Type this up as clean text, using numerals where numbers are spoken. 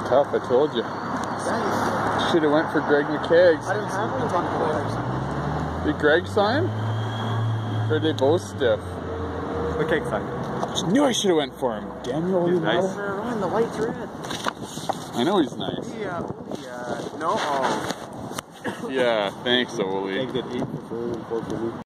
tough, I told you. Nice. Should have went for Greg McKegg. I didn't have any players. Did Greg sign? Or are they both stiff? McKegg signed. I knew I should have went for him. Daniel, he's nice. Run, the light's red. I know he's nice. Yeah, no. Oh. Yeah, thanks, Olli. Eggs at 8 for 4 for